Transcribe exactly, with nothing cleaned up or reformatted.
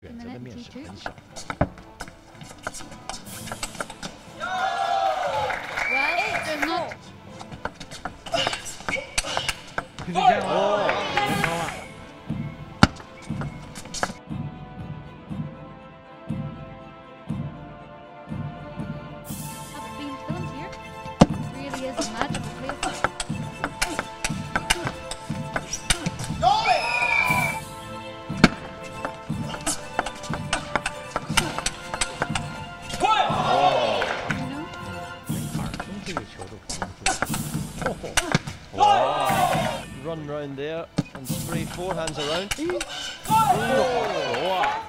选择的面是很少。 哦，很高啊！ Run round there and spray forehands around. Oh, wow.